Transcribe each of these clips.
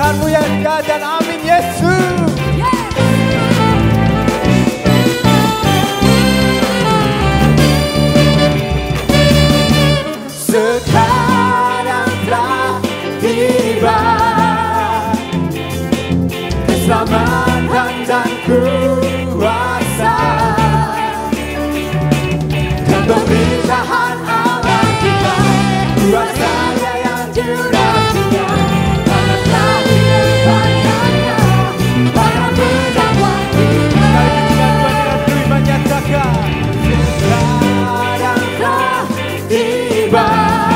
Tuhanmu yang sehat dan amin Yesus. Sekarang telah tiba keselamatan dan kuasa dan pemerintahan Allah kita, kuasanya yang jurasnya, karena telah diletakkannya para pendakwa kita. Tuhan nyatakan sekarang telah tiba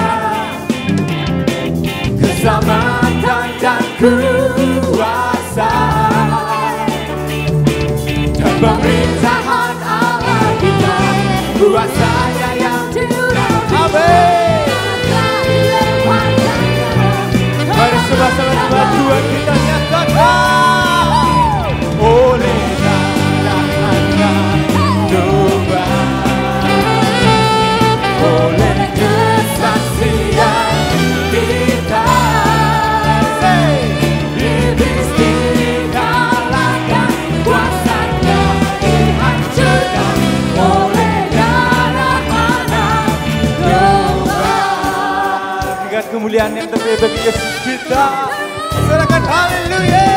keselamatan dan kuasa dan pemerintahan Allah kita, kuasanya yang jurasnya. Amin. Mari sama-sama Tuhan kita nyatakan oleh darahnya domba, oleh kesaksian kita, iblis dikalahkan, kuasanya dihancurkan oleh darah anak domba. Berikan kemuliaan yang terbaik bagi Yesus kita. Serahkan haleluya.